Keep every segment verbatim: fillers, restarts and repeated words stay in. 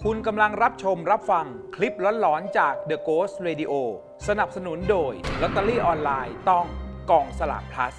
คุณกำลังรับชมรับฟังคลิปหลอนๆจาก The Ghost Radio สนับสนุนโดยลอตเตอรี่ออนไลน์ต้องกองสลาก plus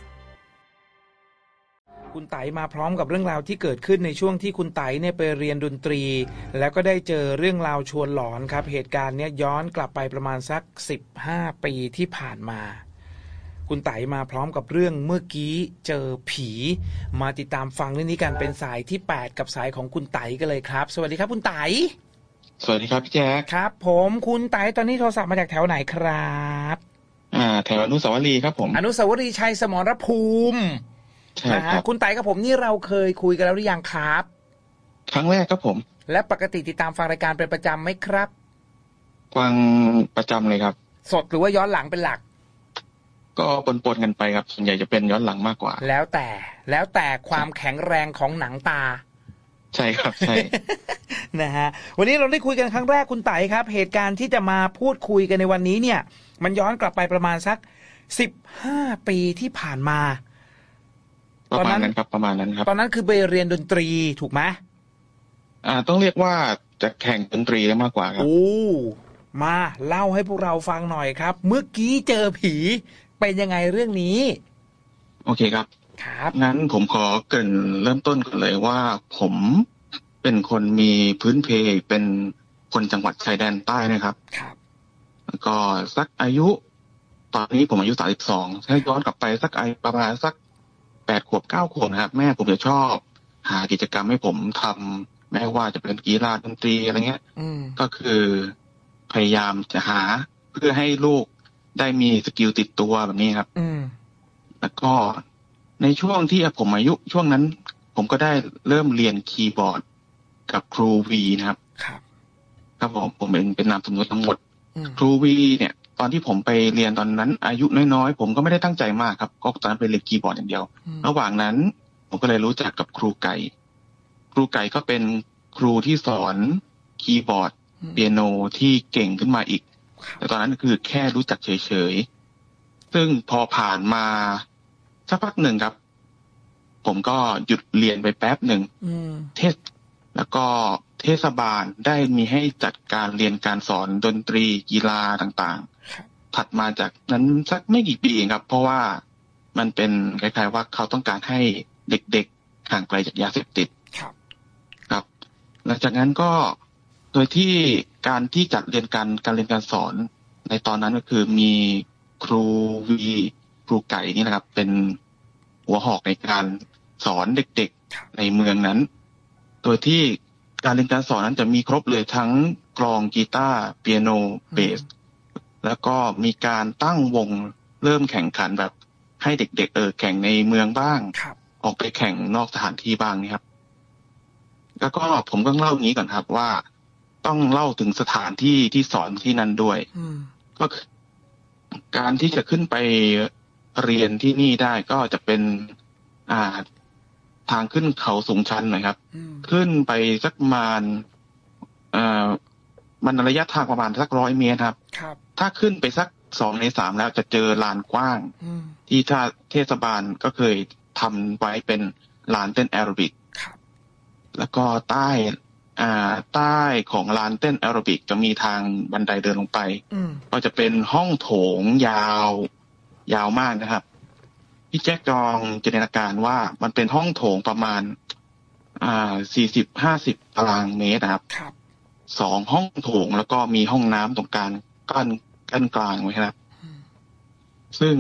คุณไต๋มาพร้อมกับเรื่องราวที่เกิดขึ้นในช่วงที่คุณไต๋เนี่ยไปเรียนดนตรีแล้วก็ได้เจอเรื่องราวชวนหลอนครับเหตุการณ์นี้ย้อนกลับไปประมาณสักสิบห้าปีที่ผ่านมาคุณไต๋มาพร้อมกับเรื่องเมื่อกี้เจอผีมาติดตามฟังเรื่องนี้กันเป็นสายที่แปดกับสายของคุณไต๋กันเลยครับสวัสดีครับคุณไต๋สวัสดีครับพี่แจ๊คครับผมคุณไต๋ตอนนี้โทรศัพท์มาจากแถวไหนครับอ่าแถวอนุสาวรีย์ครับผมอนุสาวรีย์ชัยสมรภูมิใช่ครับคุณไต๋กับผมนี่เราเคยคุยกันแล้วหรือยังครับครั้งแรกครับผมและปกติติดตามฟังรายการเป็นประจำไหมครับฟังประจำเลยครับสดหรือว่าย้อนหลังเป็นหลักก็ปนๆกันไปครับส่วนใหญ่จะเป็นย้อนหลังมากกว่าแล้วแต่แล้วแต่ความแข็งแรงของหนังตาใช่ครับใช่นะฮะวันนี้เราได้คุยกันครั้งแรกคุณไต๋ครับเหตุการณ์ที่จะมาพูดคุยกันในวันนี้เนี่ยมันย้อนกลับไปประมาณสักสิบห้าปีที่ผ่านมาประมาณนั้นครับประมาณนั้นครับตอนนั้นคือไปเรียนดนตรีถูกไหมอ่าต้องเรียกว่าจะแข่งดนตรีได้มากกว่าครับโอ้มาเล่าให้พวกเราฟังหน่อยครับเมื่อกี้เจอผีเป็นยังไงเรื่องนี้โอเคครับครับงั้นผมขอเกริ่นเริ่มต้นก่อนเลยว่าผมเป็นคนมีพื้นเพเป็นคนจังหวัดชายแดนใต้นะครับครับแล้วก็สักอายุตอนนี้ผมอายุสามสิบสองถ้าย้อนกลับไปสักอายุประมาณสักแปดขวบเก้าขวบนะครับแม่ผมจะชอบหากิจกรรมให้ผมทำแม้ว่าจะเป็นกีฬาดนตรีอะไรเงี้ยก็คือพยายามจะหาเพื่อให้ลูกได้มีสกิลติดตัวแบบนี้ครับแล้วก็ในช่วงที่ผมอายุช่วงนั้นผมก็ได้เริ่มเรียนคีย์บอร์ดกับครูวีนะครับครับครับผมผมเป็นเป็นนามสมมติทั้งหมดครูวีเนี่ยตอนที่ผมไปเรียนตอนนั้นอายุน้อยๆผมก็ไม่ได้ตั้งใจมากครับก็ตอนนั้นไปเรียนคีย์บอร์ดอย่างเดียวระหว่างนั้นผมก็เลยรู้จักกับครูไก่ครูไก่ก็เป็นครูที่สอนคีย์บอร์ดเปียโนที่เก่งขึ้นมาอีกแต่ตอนนั้นคือแค่รู้จักเฉยๆซึ่งพอผ่านมาสักพักหนึ่งครับผมก็หยุดเรียนไปแป๊บหนึ่งเทศแล้วก็เทศบาลได้มีให้จัดการเรียนการสอนดนตรีกีฬาต่างๆถัดมาจากนั้นสักไม่กี่ปีเองครับเพราะว่ามันเป็นคล้ายๆว่าเขาต้องการให้เด็กๆห่างไกลจากยาเสพติดครับครับหลังจากนั้นก็โดยที่การที่จัดเรียนการการเรียนการสอนในตอนนั้นก็คือมีครูวีครูไก่นี่นะครับเป็นหัวหอกในการสอนเด็กๆในเมืองนั้นโดยที่การเรียนการสอนนั้นจะมีครบเลยทั้งกลองกีตาร์เปียโนเบสแล้วก็มีการตั้งวงเริ่มแข่งขันแบบให้เด็กๆเออแข่งในเมืองบ้างออกไปแข่งนอกสถานที่บ้างนี่ครับแล้วก็ผมก็เล่าอย่างนี้ก่อนครับว่าต้องเล่าถึงสถานที่ที่สอนที่นั่นด้วยก็คือการที่จะขึ้นไปเรียนที่นี่ได้ก็จะเป็นอ่าทางขึ้นเขาสูงชันหน่อยครับขึ้นไปสักประมาณอ่ามันระยะทางประมาณสักร้อยเมตรครับถ้าขึ้นไปสักสองในสามแล้วจะเจอลานกว้างที่ถ้าเทศบาลก็เคยทำไว้เป็นลานเต้นแอโรบิกแล้วก็ใต้อ่าใต้ของลานเต้นแอโรบิกจะมีทางบันไดเดินลงไปก็จะเป็นห้องโถงยาวยาวมากนะครับพี่แจ๊คจองจินตนาการว่ามันเป็นห้องโถงประมาณอ่าสี่สิบห้าสิบตารางเมตรนะครับสองห้องโถงแล้วก็มีห้องน้ำตรงกลางกั้นกั้นกลางไว้ครับซึ่ง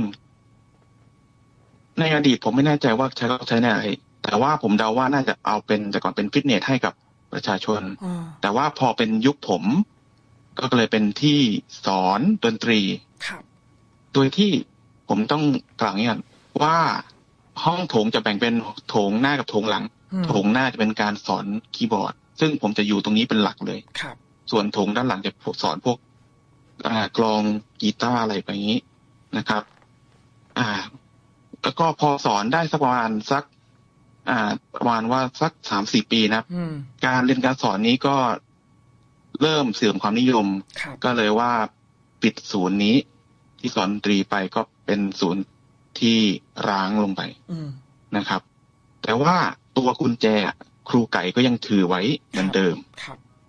ในอดีตผมไม่แน่ใจว่าใช้ก็ใช้ในอะไรแต่ว่าผมเดาว่าน่าจะเอาเป็นแต่ก่อนเป็นฟิตเนสให้กับประชาชนแต่ว่าพอเป็นยุคผมก็เลยเป็นที่สอนดนตรีโดยที่ผมต้องกล่าวอย่างนี้ว่าห้องโถงจะแบ่งเป็นโถงหน้ากับโถงหลังโถงหน้าจะเป็นการสอนคีย์บอร์ดซึ่งผมจะอยู่ตรงนี้เป็นหลักเลยส่วนโถงด้านหลังจะสอนพวกกลองกีตาร์อะไรแบบนี้นะครับ อ่าแล้วก็พอสอนได้สักประมาณสักอ่าประมาณว่าสักสามสี่ปีนะครับการเรียนการสอนนี้ก็เริ่มเสื่อมความนิยมก็เลยว่าปิดศูนย์นี้ที่สอนดนตรีไปก็เป็นศูนย์ที่ร้างลงไปนะครับแต่ว่าตัวกุญแจครูไก่ก็ยังถือไว้เหมือนเดิม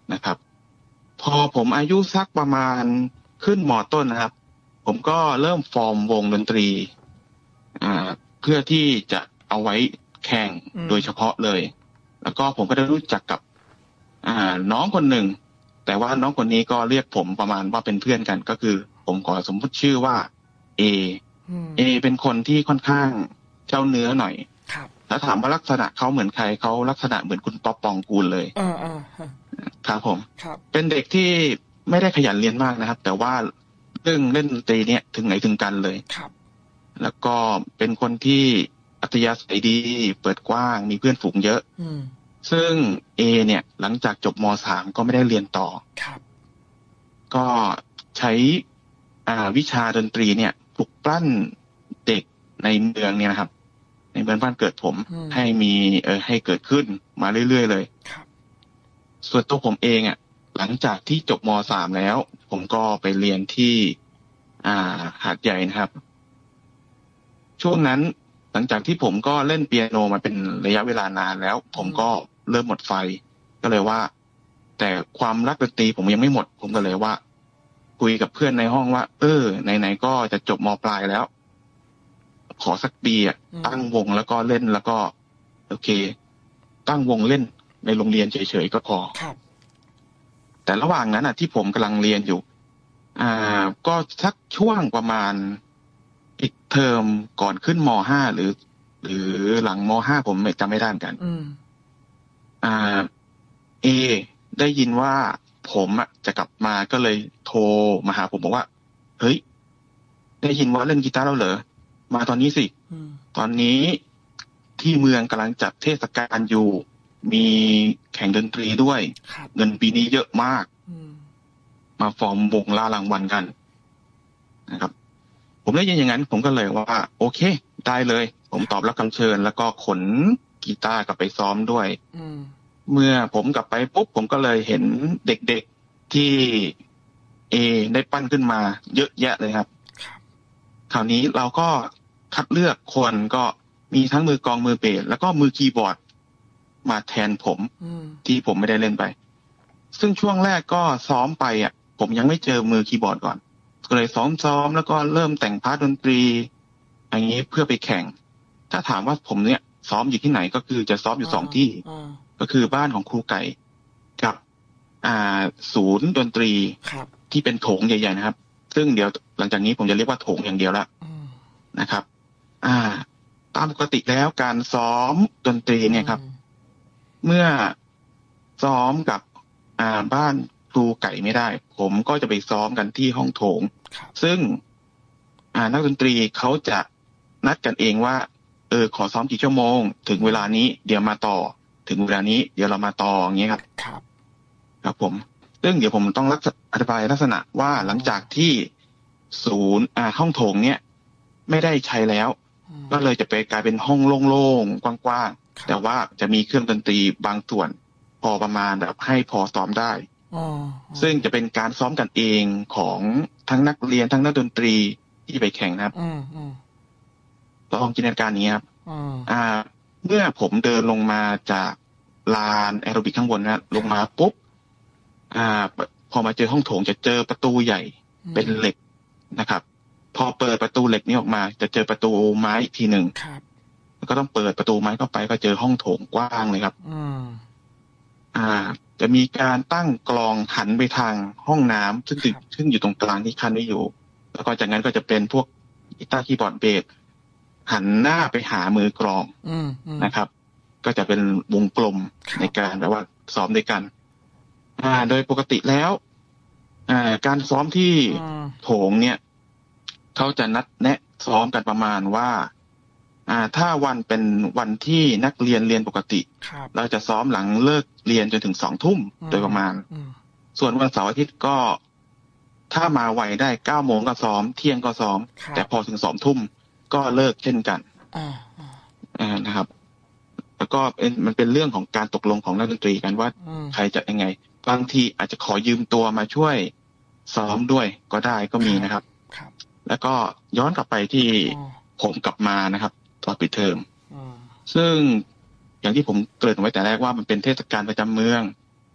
นะครับพอผมอายุสักประมาณขึ้นม.ต้นนะครับผมก็เริ่มฟอร์มวงดนตรีอ่าเพื่อที่จะเอาไว้แข่งโดยเฉพาะเลยแล้วก็ผมก็ได้รู้จักกับอ่าน้องคนหนึ่งแต่ว่าน้องคนนี้ก็เรียกผมประมาณว่าเป็นเพื่อนกันก็คือผมขอสมมติชื่อว่าเอเอเป็นคนที่ค่อนข้างเจ้าเนื้อหน่อยถ้าถามว่าลักษณะเขาเหมือนใครเขาลักษณะเหมือนคุณป๊อปปองกูลเลยอ่าอ่าครับผมเป็นเด็กที่ไม่ได้ขยันเรียนมากนะครับแต่ว่าเรื่องเล่นดนตรีเนี่ยถึงไหนถึงกันเลยครับแล้วก็เป็นคนที่อัธยาศัยดีเปิดกว้างมีเพื่อนฝูงเยอะซึ่งเอเนี่ยหลังจากจบม.สามก็ไม่ได้เรียนต่อครับก็ใช้อ่าวิชาดนตรีเนี่ยปลุกปล้นเด็กในเมืองเนี่ยนะครับในเมืองบ้านเกิดผมให้มีเออให้เกิดขึ้นมาเรื่อยๆเลยครับส่วนตัวผมเองอ่ะหลังจากที่จบม.สามแล้วผมก็ไปเรียนที่อ่าหาดใหญ่นะครับช่วงนั้นหลังจากที่ผมก็เล่นเปียโนมาเป็นระยะเวลานานแล้วผมก็เริ่มหมดไฟก็เลยว่าแต่ความรักดนตรีผมยังไม่หมดผมก็เลยว่าคุยกับเพื่อนในห้องว่าเออไหนๆก็จะจบม.ปลายแล้วขอสักปีอ่ะตั้งวงแล้วก็เล่นแล้วก็โอเคตั้งวงเล่นในโรงเรียนเฉยๆก็พอแต่ระหว่างนั้นอ่ะที่ผมกำลังเรียนอยู่อ่าก็สักช่วงประมาณอีกเทอมก่อนขึ้นม.ห้าหรือหรือหลังม.ห้าผมจำไม่ได้เหมือนกันอ่าเอได้ยินว่าผมอ่ะจะกลับมาก็เลยโทรมาหาผมบอกว่าเฮ้ยได้ยินว่าเล่นกีตาร์แล้วเหรอมาตอนนี้สิตอนนี้ที่เมืองกำลังจัดเทศกาลอยู่มีแข่งดนตรีด้วยเงินปีนี้เยอะมากมาฟอร์มวงล่ารางวัลกันนะครับผมได้ยินอย่างนั้นผมก็เลยว่าโอเคได้เลยผมตอบรับคำเชิญแล้วก็ขนกีตาร์กลับไปซ้อมด้วยเมื่อผมกลับไปปุ๊บผมก็เลยเห็นเด็กๆที่เอได้ปั้นขึ้นมาเยอะแยะเลยครับคราวนี้เราก็คัดเลือกคนก็มีทั้งมือกลองมือเบสแล้วก็มือคีย์บอร์ดมาแทนผมที่ผมไม่ได้เล่นไปซึ่งช่วงแรกก็ซ้อมไปอ่ะผมยังไม่เจอมือคีย์บอร์ดก่อนก็เลยซ้อมๆแล้วก็เริ่มแต่งพาร์ทดนตรีอย่างนี้เพื่อไปแข่งถ้าถามว่าผมเนี่ยซ้อมอยู่ที่ไหนก็คือจะซ้อมอยู่สองที่ก็คือบ้านของครูไก่กับอ่าศูนย์ดนตรีที่เป็นโถงใหญ่ๆนะครับซึ่งเดี๋ยวหลังจากนี้ผมจะเรียกว่าโถงอย่างเดียวละนะครับอ่าตามปกติแล้วการซ้อมดนตรีเนี่ยครับเมื่อซ้อมกับอ่าบ้านครูไก่ไม่ได้ผมก็จะไปซ้อมกันที่ห้องโถงซึ่งอ่านักดนตรีเขาจะนัดกันเองว่าเออขอซ้อมกี่ชั่วโมงถึงเวลานี้เดี๋ยวมาต่อถึงเวลานี้เดี๋ยวเรามาต่ออย่างเงี้ยครับครับครับผมซึ่งเดี๋ยวผมต้องอธิบายลักษณะว่าหลังจากที่ศูนย์อ่าห้องโถงเนี้ยไม่ได้ใช้แล้วก็เลยจะไปกลายเป็นห้องโล่งๆกว้างๆแต่ว่าจะมีเครื่องดนตรีบางส่วนพอประมาณแบบให้พอซ้อมได้ซึ่งจะเป็นการซ้อมกันเองของทั้งนักเรียนทั้งนักดนตรีที่ไปแข่งนะครับลองจินตนาการนี้ครับอ่าเมื่อผมเดินลงมาจากลานแอโรบิกข้างบนนะลงมาปุ๊บอ่าพอมาเจอห้องโถงจะเจอประตูใหญ่เป็นเหล็กนะครับพอเปิดประตูเหล็กนี้ออกมาจะเจอประตูไม้อีกทีหนึ่งแล้วก็ต้องเปิดประตูไม้เข้าไปก็เจอห้องโถงกว้างเลยครับอ่าจะมีการตั้งกลองหันไปทางห้องน้ำซึ่งซึ่งอยู่ตรงกลางที่คันไว้อยู่แล้วก็จากนั้นก็จะเป็นพวกกีตาร์คีย์บอร์ดเบสหันหน้าไปหามือกลองนะครับก็จะเป็นวงกลมในการแบบว่าซ้อมด้วยกันอ่าโดยปกติแล้วอ่าการซ้อมที่โถงเนี่ยเขาจะนัดแนะซ้อมกันประมาณว่าอ่าถ้าวันเป็นวันที่นักเรียนเรียนปกติเราจะซ้อมหลังเลิกเรียนจนถึงสองทุ่มโดยประมาณส่วนวันเสาร์อาทิตย์ก็ถ้ามาไวได้เก้าโมงก็ซ้อมเที่ยงก็ซ้อมแต่พอถึงสองทุ่มก็เลิกเช่นกันอ่านะครับแล้วก็เป็นมันเป็นเรื่องของการตกลงของนักดนตรีกันว่าใครจะยังไงบางทีอาจจะขอยืมตัวมาช่วยซ้อมด้วยก็ได้ก็มีนะครับแล้วก็ย้อนกลับไปที่ผมกลับมานะครับตอนปิดเทอมซึ่งอย่างที่ผมเกริ่นไว้แต่แรกว่ามันเป็นเทศกาลประจำเมือง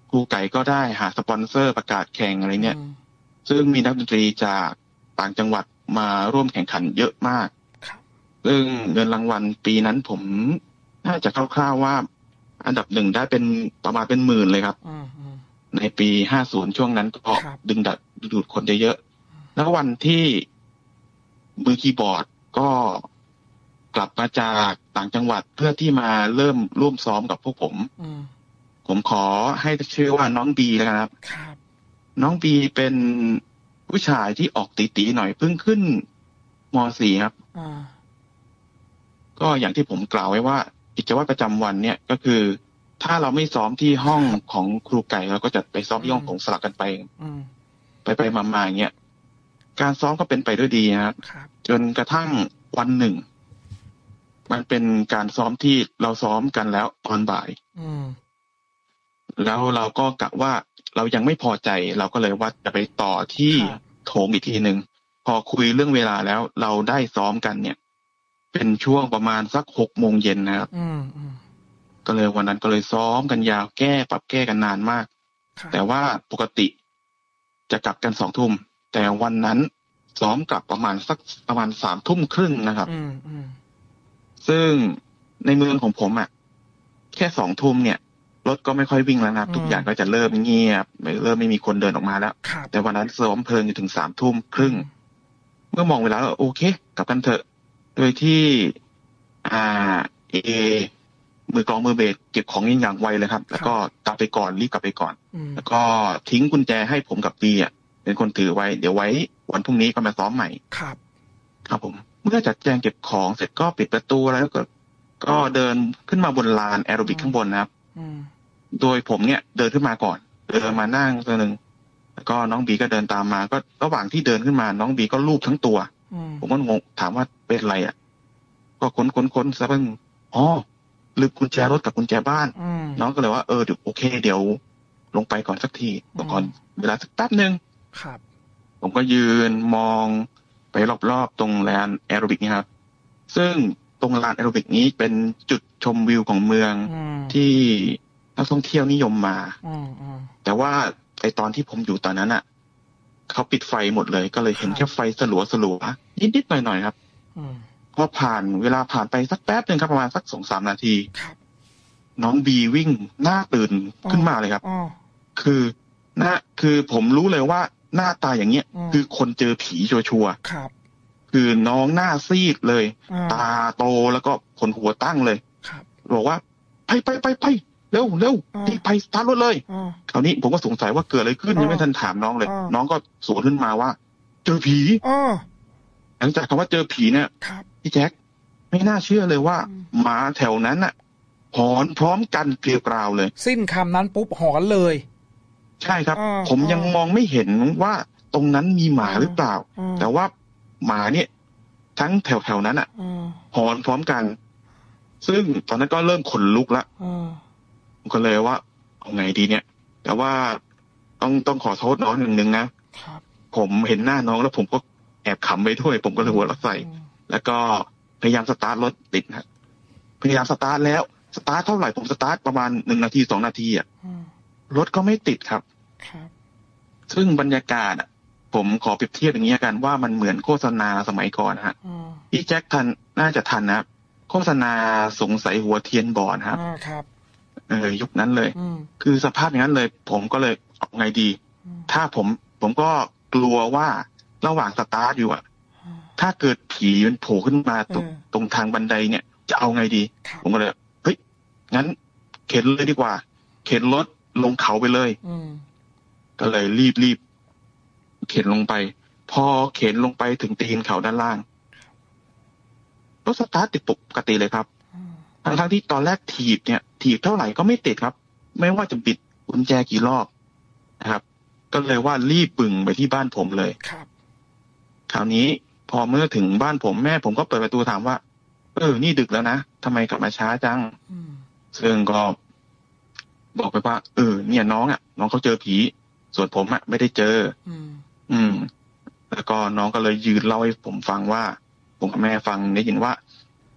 ครูไก่ก็ได้หาสปอนเซอร์ประกาศแข่งอะไรเนี่ยอืมซึ่งมีนักดนตรีจากต่างจังหวัดมาร่วมแข่งขันเยอะมากครับซึ่งเงินรางวัลปีนั้นผมน่าจะคร่าวๆว่า อันดับหนึ่งได้เป็นประมาณเป็นหมื่นเลยครับอืมอืมในปีห้าสิบช่วงนั้นก็ครับดึงดัดดูดคนเยอะๆแล้ววันที่มือคีย์บอร์ดก็กลับมาจากต่างจังหวัดเพื่อที่มาเริ่มร่วมซ้อมกับพวกผมอืมผมขอให้ชื่อว่าน้องบีแล้วกันครับครับน้องบีเป็นผู้ชายที่ออกตีๆหน่อยเพิ่งขึ้นม สี่ ครับอ่าก็อย่างที่ผมกล่าวไว้ว่ากิจวัตรประจำวันเนี่ยก็คือ ถ้าเราไม่ซ้อมที่ห้องของครูไก่เราก็จะไปซ้อมที่ห้องผมสลับกันไปอืมไปไปมาๆอย่างเงี้ยการซ้อมก็เป็นไปด้วยดีนะครับครับจนกระทั่งวันหนึ่ง มันเป็นการซ้อมที่เราซ้อมกันแล้วตอนบ่ายอืมแล้วเราก็กะว่าเรายังไม่พอใจ เราก็เลยว่าจะไปต่อที่ครับโถงอีกทีหนึ่งพอคุยเรื่องเวลาแล้ว เราได้ซ้อมกันเนี่ย เป็นช่วงประมาณสักหกโมงเย็นนะครับอืมอืมก็เลยวันนั้นก็เลยซ้อมกันยาวแก้ปรับแก้กันนานมากครับแต่ว่าปกติจะกลับกันสองทุ่มแต่วันนั้นซ้อมกลับประมาณสักประมาณสามทุ่มครึ่งนะครับอืมอืมซึ่งในเมืองของผมอ่ะแค่สองทุ่มเนี่ยรถก็ไม่ค่อยวิ่งแล้วนะครับอืมทุกอย่างก็จะเริ่มเงียบเริ่มไม่มีคนเดินออกมาแล้วครับแต่วันนั้นซ้อมเพลินอยู่ถึงสามทุ่มครึ่งเมื่อมองเวลาแล้วโอเคกลับกันเถอะ โดยที่อ่าเอมือกลองมือเบสเก็บของยิงอย่างไวเลยครับ แล้วก็กลับไปก่อนรีบกลับไปก่อนอืมแล้วก็ทิ้งกุญแจให้ผมกับปีอ่ะเป็นคนถือไว้เดี๋ยวไว้วันพรุ่งนี้ก็มาซ้อมใหม่ครับครับผม เมื่อจัดแจงเก็บของเสร็จก็ปิดประตูแล้วก็ ก็เดินขึ้นมาบนลานแอโรบิกข้างบนนะครับอืมโดยผมเนี่ยเดินขึ้นมาก่อน เดินมานั่งตัวหนึ่งแล้วก็น้องบีก็เดินตามมาก็ระหว่างที่เดินขึ้นมาน้องบีก็ลูบทั้งตัวอืมผมก็งงถามว่าเป็นอะไรอ่ะ ก็ค้นค้นค้นสักพักอ๋อลืมกุญแจรถกับกุญแจบ้านอืมน้องก็เลยว่าเออเดี๋ยวโอเค เดี๋ยวลงไปก่อนสักทีอืมก่อนเวลาสักแป๊บหนึ่งครับผมก็ยืนมองไปรอบๆตรงลานแอโรบิกนี่ครับ ซึ่งตรงลานแอโรบิกนี้เป็นจุดชมวิวของเมืองอืมที่นักท่องเที่ยวนิยมมาอืมอืมแต่ว่าไอตอนที่ผมอยู่ตอนนั้นอ่ะเขาปิดไฟหมดเลย ก็เลยเห็นครับแค่ไฟสลัวสลัวๆนิดๆหน่อยๆครับอืมพอผ่านเวลาผ่านไปสักแป๊บหนึ่งครับประมาณสักสองสามนาทีครับน้องบีวิ่งหน้าตื่นขึ้นมาเลยครับอ๋อคือหน้าคือผมรู้เลยว่าหน้าตาอย่างเงี้ยอืมคือคนเจอผีชัวร์ครับๆคือน้องหน้าซีดเลยอ่าตาโตแล้วก็ขนหัวตั้งเลยครับบอกว่าไปไปไปไปเร็วเร็วอ่ารีบไปสตาร์ทรถเลยอ๋อคราวนี้ผมก็สงสัยว่าเกิดอะไรขึ้นอ่ายัยังไม่ทันถามน้องเลยอ่าน้องก็สวนขึ้นมาว่า เจอผีอ๋อหลังจากคำว่าเจอผีเนี่ยครับพี่แจ็คไม่น่าเชื่อเลยว่าอืมหมาแถวนั้นน่ะหอนพร้อมกันเกลียวกราวเลยสิ้นคำนั้นปุ๊บหอนเลยใช่ครับอ่าผมยังอ่ามองไม่เห็นว่าตรงนั้นมีหมาอ่าหรือเปล่าอ่าแต่ว่าหมาเนี่ย ทั้งแถวๆนั้นอ่ะอืมหอนพร้อมกัน ซึ่งตอนนั้นก็เริ่มขนลุกละอืมผมก็เลยว่าเอาไงดีเนี่ย แต่ว่าต้องต้องขอโทษน้องหนึ่งนึงนะครับ ผมเห็นหน้าน้องแล้วผมก็แอบขำไปด้วย ผมก็เลยหัวเราะใส่อืมแล้วก็พยายามสตาร์ทรถติดนะพยายามสตาร์ทแล้วสตาร์ทเท่าไหร่ผมสตาร์ทประมาณหนึ่งนาทีสองนาทีอ่ะอืมรถก็ไม่ติดครับครับซึ่งบรรยากาศอ่ะ ผมขอเปรียบเทียบอย่างนี้กันว่ามันเหมือนโฆษณาสมัยก่อนนะฮะอืมพี่แจ็คทันน่าจะทันนะครับโฆษณาสงสัยหัวเทียนบอดครับอ่าครับเออยุคนั้นเลยอืมคือสภาพอย่างนั้นเลย ผมก็เลยเอาไงดีอืมถ้าผมผมก็กลัวว่าระหว่างสตาร์ทอยู่อ่ะอืมถ้าเกิดผีมันโผล่ขึ้นมาตรงเออตรงทางบันไดเนี่ย จะเอาไงดีครับผมก็เลยเฮ้ยงั้น เข็นเลยดีกว่า เข็นรถลงเขาไปเลยอืมก็เลยรีบรีบเข็นลงไป พอเข็นลงไปถึงตีนเขาด้านล่างรถสตาร์ทติดปกติเลยครับอืมทั้งทั้งที่ตอนแรกถีบเนี่ย ถีบเท่าไหร่ก็ไม่ติดครับ ไม่ว่าจะบิดกุญแจกี่รอบนะครับ ก็เลยว่ารีบปึ่งไปที่บ้านผมเลยครับคราวนี้พอเมื่อถึงบ้านผมแม่ผมก็เปิดประตูถามว่า เออ นี่ดึกแล้วนะทำไมกลับมาช้าจังอืมซึ่งก็บอกไปว่า เออ เนี่ยน้องอ่ะ น้องเขาเจอผี ส่วนผมอ่ะไม่ได้เจออืมอืม แล้วก็น้องก็เลยยืนเล่าให้ผมฟังว่า ผมกับแม่ฟังได้ยินว่า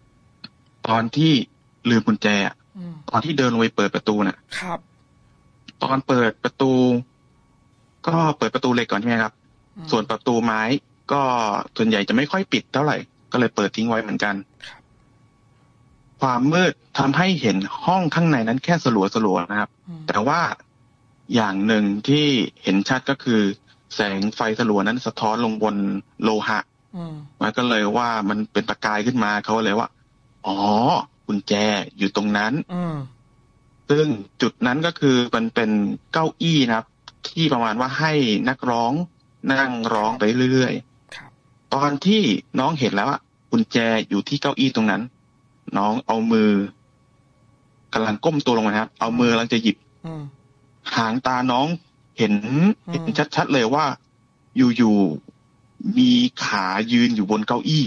ตอนที่ลืมกุญแจอะอืมตอนที่เดินลงไปเปิดประตูน่ะครับตอนเปิดประตู ก็เปิดประตูเหล็กก่อนใช่ไหมครับส่วนประตูไม้ก็ส่วนใหญ่จะไม่ค่อยปิดเท่าไหร่ก็เลยเปิดทิ้งไว้เหมือนกันความมืดทำให้เห็นห้องข้างในนั้นแค่สลัวๆนะครับแต่ว่าอย่างหนึ่งที่เห็นชัดก็คือแสงไฟสลัวนั้นสะท้อนลงบนโลหะมันก็เลยว่ามันเป็นประกายขึ้นมาเขาเลยว่าอ๋อกุญแจอยู่ตรงนั้นซึ่งจุดนั้นก็คือมันเป็นเก้าอี้นะครับที่ประมาณว่าให้นักร้องนั่งร้องไปเรื่อยๆตอนที่น้องเห็นแล้วว่ากุญแจอยู่ที่เก้าอี้ตรงนั้นน้องเอามือกำลังก้มตัวลงนะครับเอามือกำลังจะหยิบหางตาน้องเห็นเห็นชัดๆเลยว่าอยู่ๆมีขายืนอยู่บนเก้าอี้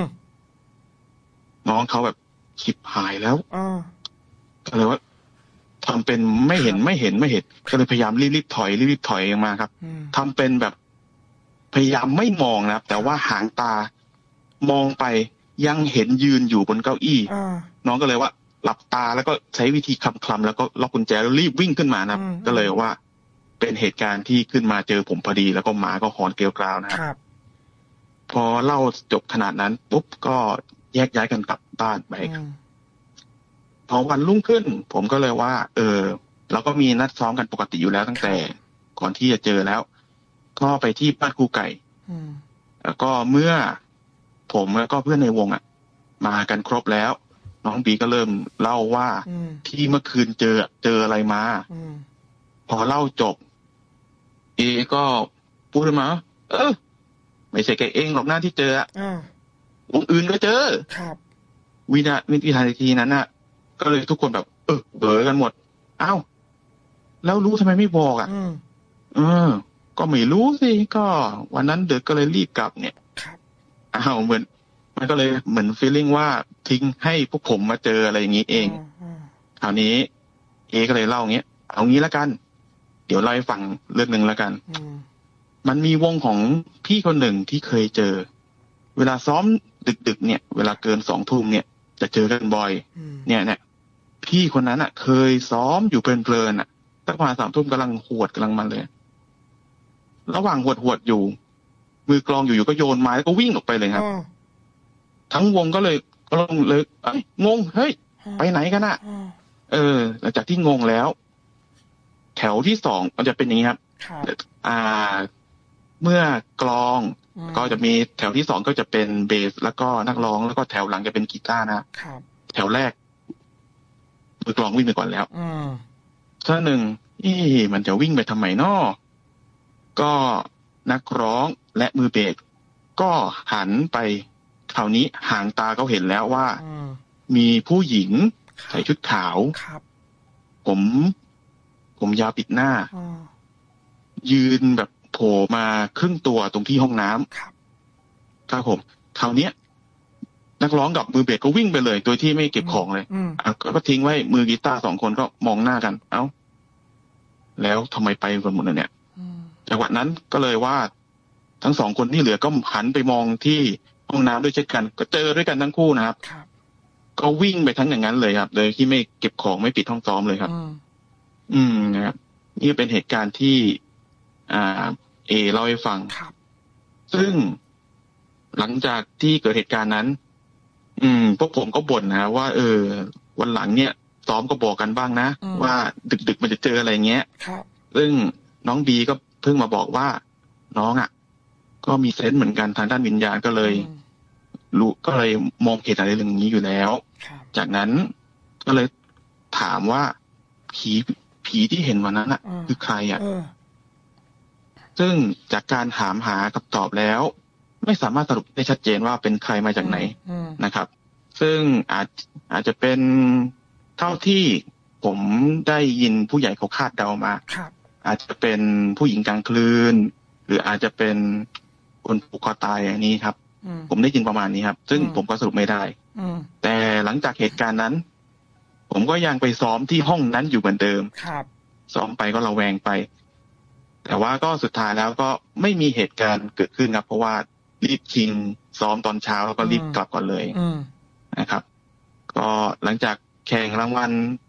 น้องเขาแบบฉิบหายแล้วก็เลยว่าทำเป็นไม่เห็นไม่เห็นไม่เห็นก็เลยพยายามรีบๆถอยรีบๆถอยออกมาครับทำเป็นแบบพยายามไม่มองนะครับแต่ว่าหางตามองไปยังเห็นยืนอยู่บนเก้าอี้น้องก็เลยว่าหลับตาแล้วก็ใช้วิธีคลำๆแล้วก็ล็อกกุญแจแล้วรีบวิ่งขึ้นมานะครับก็เลยว่าเป็นเหตุการณ์ที่ขึ้นมาเจอผมพอดีแล้วก็หมาก็หอนเกลียวกราวนะครับพอเล่าจบขนาดนั้นปุ๊บก็แยกย้ายกันกลับบ้านไปครับพอวันรุ่งขึ้นผมก็เลยว่าเออเราก็มีนัดซ้อมกันปกติอยู่แล้วตั้งแต่ก่อนที่จะเจอแล้วก็ไปที่บ้านครูไก่แล้วก็เมื่อผมแล้วก็เพื่อนในวงอ่ะมากันครบแล้วน้องบีก็เริ่มเล่าว่าที่เมื่อคืนเจอเจออะไรมาพอเล่าจบเอก็พูดมาเออไม่ใช่แกเองหรอกหน้าที่เจออ่ะวงอื่นก็เจอครับวินาวินาทีนั้นน่ะก็เลยทุกคนแบบเออเบอกันหมดอ้าวแล้วรู้ทำไมไม่บอกอ่ะเออก็ไม่รู้สิก็วันนั้นเด็กก็เลยรีบกลับเนี่ยอ้าวเหมือนมันก็เลยเหมือนฟีลลิ่งว่าทิ้งให้พวกผมมาเจออะไรอย่างนี้เองคราวนี้เอก็เลยเล่าอย่างเงี้ยเอางี้ละกันเดี๋ยวเล่าให้ฟังเรื่องหนึ่งละกันมันมีวงของพี่คนหนึ่งที่เคยเจอเวลาซ้อมดึกๆเนี่ยเวลาเกินสองทุ่มเนี่ยจะเจอกันบ่อยเนี่ยเนี่ยพี่คนนั้นอ่ะเคยซ้อมอยู่เพลินๆอ่ะตั้งประมาณสามทุ่มกำลังหวดกำลังมันเลยระหว่างหวดหวดอยู่มือกลองอยู่ๆก็โยนไม้แล้วก็วิ่งออกไปเลยครับทั้งวงก็เลยก็ลงเลยเอ้ยงงเฮ้ยไปไหนกันอ่ะเออหลังจากที่งงแล้วแถวที่สองมันจะเป็นอย่างนี้ครับอ่าเมื่อกลองก็จะมีแถวที่สองก็จะเป็นเบสแล้วก็นักร้องแล้วก็แถวหลังจะเป็นกีตาร์นะแถวแรกมือกลองวิ่งไปก่อนแล้วถ้าหนึ่งเอ๊ะมันจะวิ่งไปทำไมนอก็นักร้องและมือเบสก็หันไปคราวนี้หางตาเขาเห็นแล้วว่ามีผู้หญิงใส่ชุดขาวผมผมยาวปิดหน้ายืนแบบโผล่มาครึ่งตัวตรงที่ห้องน้ำครับผมคราวนี้นักร้องกับมือเบสก็วิ่งไปเลยโดยที่ไม่เก็บของเลยอ่ะก็ทิ้งไว้มือกีตาร์สองคนก็มองหน้ากันเอ้าแล้วทำไมไปกันหมดเนี่ยจังหวะนั้นก็เลยว่าทั้งสองคนที่เหลือก็หันไปมองที่ห้องน้ำด้วยเช่นกันก็เจอด้วยกันทั้งคู่นะครับก็วิ่งไปทั้งอย่างนั้นเลยครับโดยที่ไม่เก็บของไม่ปิดห้องซ้อมเลยครับอืมนะครับนี่เป็นเหตุการณ์ที่อ่าเอเล่าให้ฟังซึ่งหลังจากที่เกิดเหตุการณ์นั้นอืมพวกผมก็บ่นนะว่าเออวันหลังเนี่ยซ้อมก็บอกกันบ้างนะว่าดึกๆมันจะเจออะไรเงี้ยซึ่งน้องบีก็เพิ่งมาบอกว่าน้องอ่ะก็มีเซนส์เหมือนกันทางด้านวิญญาณก็เลยรู้ก็เลยมองเห็นอะไรเรื่องนี้อยู่แล้วจากนั้นก็เลยถามว่าผีผีที่เห็นวันนั้นอ่ะคือใครอ่ะซึ่งจากการถามหาคำตอบแล้วไม่สามารถสรุปได้ชัดเจนว่าเป็นใครมาจากไหนนะครับซึ่งอาจอาจจะเป็นเท่าที่ผมได้ยินผู้ใหญ่เขาคาดเดามาอาจจะเป็นผู้หญิงกลางคืนหรืออาจจะเป็นคนผูกคอตายอย่างนี้ครับผมได้ยินประมาณนี้ครับซึ่งผมก็สรุปไม่ได้แต่หลังจากเหตุการณ์นั้นผมก็ยังไปซ้อมที่ห้องนั้นอยู่เหมือนเดิมซ้อมไปก็ระแวงไปแต่ว่าก็สุดท้ายแล้วก็ไม่มีเหตุการณ์เกิดขึ้นครับเพราะว่ารีบชิงซ้อมตอนเช้าแล้วก็รีบกลับก่อนเลยนะครับก็หลังจากแข่งรางวัลแข่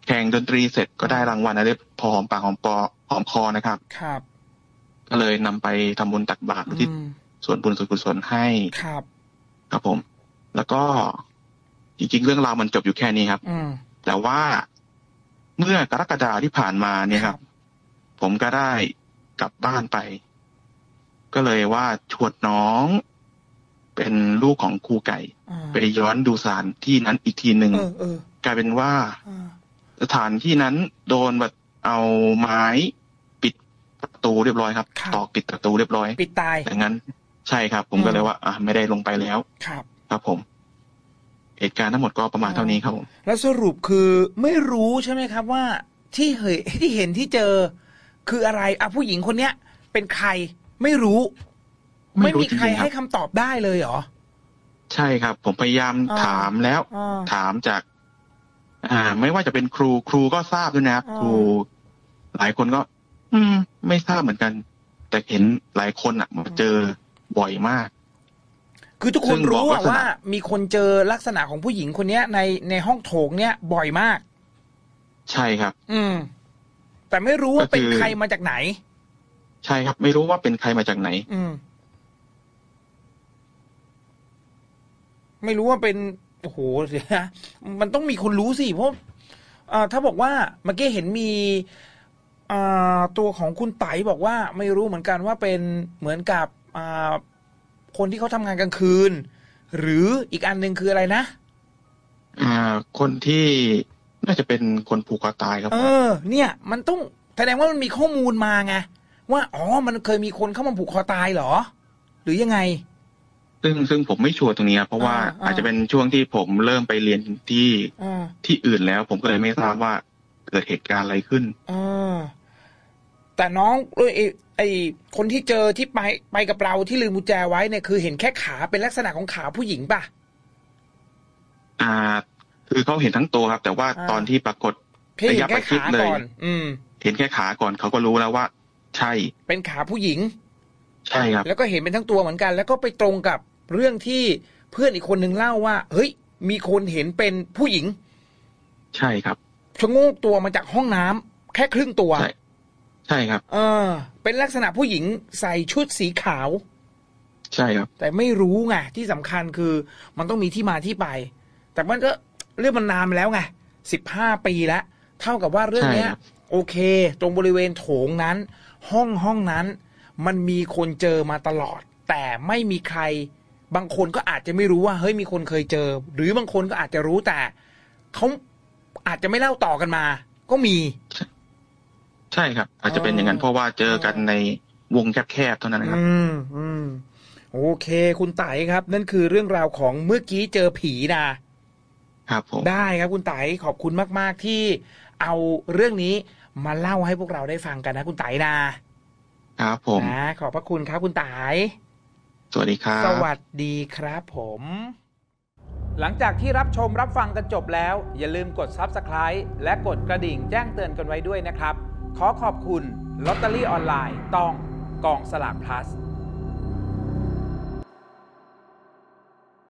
ข่งดนตรีเสร็จก็ได้รางวัลอะไรพอหอมปากหอมปอหอมคอนะครับครับก็เลยนำไปทำบุญตักบาตรอุทิศส่วนบุญส่วนกุศลให้ครับครับผมแล้วก็จริงๆเรื่องราวมันจบอยู่แค่นี้ครับแต่ว่าเมื่อกรกฎาที่ผ่านมาเนี่ยครับผมก็ได้กลับบ้านไปก็เลยว่าชวนน้องเป็นลูกของครูไก่ไปย้อนดูสถานที่นั้นอีกทีหนึ่งกลายเป็นว่าสถานที่นั้นโดนแบบเอาไม้ปิดประตูเรียบร้อยครับตอกปิดประตูเรียบร้อยปิดตายอย่างนั้นใช่ครับผมก็เลยว่าอ่ะไม่ได้ลงไปแล้วครับครับผมเหตุการณ์ทั้งหมดก็ประมาณเท่านี้ครับผมแล้วสรุปคือไม่รู้ใช่ไหมครับว่าที่เห็นที่เห็นที่เจอคืออะไรอ่ะผู้หญิงคนเนี้ยเป็นใครไม่รู้ไม่มีใครให้คำตอบได้เลยเหรอใช่ครับผมพยายามถามแล้วถามจากอ่าไม่ว่าจะเป็นครูครูก็ทราบด้วยนะครับครูหลายคนก็ อืมไม่ทราบเหมือนกันแต่เห็นหลายคนอ่ะมาเจอบ่อยมากคือทุกคนรู้ว่ามีคนเจอลักษณะของผู้หญิงคนนี้ในในห้องโถงเนี้ยบ่อยมากใช่ครับอืมแต่ไม่รู้ว่าเป็นใครมาจากไหนใช่ครับไม่รู้ว่าเป็นใครมาจากไหนอืมไม่รู้ว่าเป็นโอ้โหเดี๋ยวนะมันต้องมีคนรู้สิเพราะอ่าถ้าบอกว่าเมื่อกี้เห็นมีอ่าตัวของคุณไต๋บอกว่าไม่รู้เหมือนกันว่าเป็นเหมือนกับอ่าคนที่เขาทำงานกลางคืนหรืออีกอันหนึ่งคืออะไรนะอ่าคนที่น่าจะเป็นคนผูกคอตายครับเออเนี่ยมันต้องแสดงว่ามันมีข้อมูลมาไงว่าอ๋อมันเคยมีคนเข้ามาผูกคอตายเหรอหรือยังไงซึ่งซึ่งผมไม่ชัวร์ตรงนี้เพราะว่าอาจจะเป็นช่วงที่ผมเริ่มไปเรียนที่ที่อื่นแล้วผมก็เลยไม่ทราบว่าเกิดเหตุการณ์อะไรขึ้นอแต่น้องเอ้ยไอคนที่เจอที่ไปไปกับเราที่ลืมกุญแจไว้เนี่ยคือเห็นแค่ขาเป็นลักษณะของขาผู้หญิงป่ะอ่าคือเขาเห็นทั้งตัวครับแต่ว่าตอนที่ปรากฏระยะประชิดเลยอืมเห็นแค่ขาก่อนเขาก็รู้แล้วว่าใช่เป็นขาผู้หญิงใช่ครับแล้วก็เห็นเป็นทั้งตัวเหมือนกันแล้วก็ไปตรงกับเรื่องที่เพื่อนอีกคนนึงเล่าว่าเฮ้ยมีคนเห็นเป็นผู้หญิงใช่ครับชะโงกตัวมาจากห้องน้ำแค่ครึ่งตัวใช่ใช่ครับเออเป็นลักษณะผู้หญิงใส่ชุดสีขาวใช่ครับแต่ไม่รู้ไงที่สำคัญคือมันต้องมีที่มาที่ไปแต่มันก็เรื่องมันนานมาแล้วไงสิบห้าปีแล้วเท่ากับว่าเรื่องเนี้ยโอเคตรงบริเวณโถงนั้นห้องห้องนั้นมันมีคนเจอมาตลอดแต่ไม่มีใครบางคนก็อาจจะไม่รู้ว่าเฮ้ยมีคนเคยเจอหรือบางคนก็อาจจะรู้แต่เขาอาจจะไม่เล่าต่อกันมาก็มีใช่ครับอาจจะเป็นอย่างนั้นเพราะว่าเจอกันในวงแคบๆเท่านั้นครับอืมอืมโอเคคุณไต๋ครับนั่นคือเรื่องราวของเมื่อกี้เจอผีนะครับผมได้ครับคุณไต๋ขอบคุณมากๆที่เอาเรื่องนี้มาเล่าให้พวกเราได้ฟังกันนะคุณไต๋นะครับผมนะขอบพระคุณครับคุณไต๋สวัสดีครับสวัสดีครับผมหลังจากที่รับชมรับฟังกันจบแล้วอย่าลืมกด ซับสไครบ์ และกดกระดิ่งแจ้งเตือนกันไว้ด้วยนะครับขอขอบคุณลอตเตอรี่ออนไลน์ต้องกองสลาก พลัส